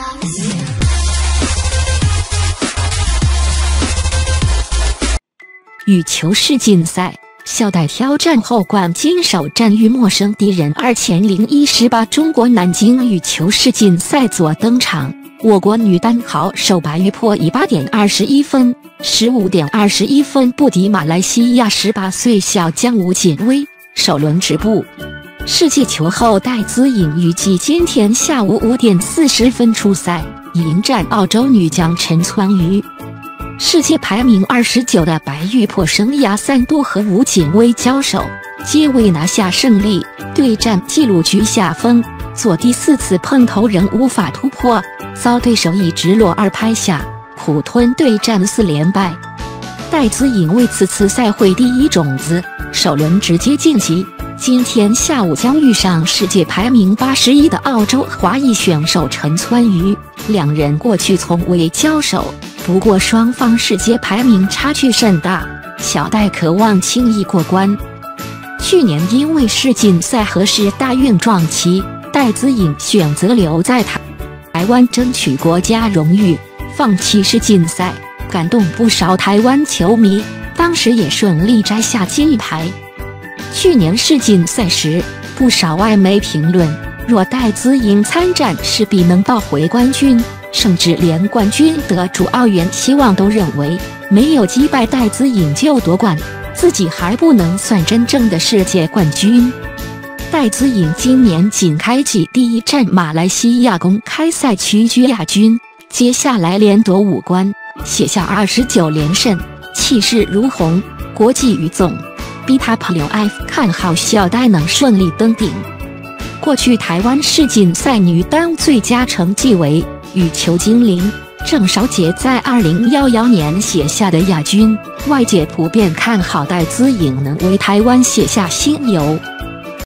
羽球世锦赛，小戴挑战后冠军首战与陌生敌人2018中国南京羽球世锦赛左登场，我国女单好手白玉珀以8.21分、15.21分不敌马来西亚18岁小将吴锦威，首轮止步。世界球后戴资颖预计今天下午5点40分出赛，迎战澳洲女将陈川瑜。世界排名29的白玉珀生涯3度和吴锦威交手，皆未拿下胜利，对战纪录居下风，做第4次碰头仍无法突破，遭对手一直落2拍下，苦吞对战4连败。戴资颖为此次赛会第一种子，首轮直接晋级，今天下午将遇上世界排名81的澳洲华裔选手陈川瑜，两人过去从未交手。不过双方世界排名差距甚大，小戴渴望轻易过关。去年因为世锦赛和世大运撞期，戴资颖选择留在台湾争取国家荣誉，放弃世锦赛，感动不少台湾球迷，当时也顺利摘下金牌。去年世锦赛时，不少外媒评论，若戴资颖参战势必能抱回冠军，甚至连冠军得主奥原希望都认为没有击败戴资颖就夺冠，自己还不能算真正的世界冠军。戴资颖今年仅开季第一战马来西亚公开赛屈居亚军，接下来连夺5冠，写下29连胜，气势如虹。国际羽总BTAP看好小戴能顺利登顶。过去台湾世锦赛女单最佳成绩为羽球精灵郑韶洁在2011年写下的亚军，外界普遍看好戴资颖能为台湾写下新猷。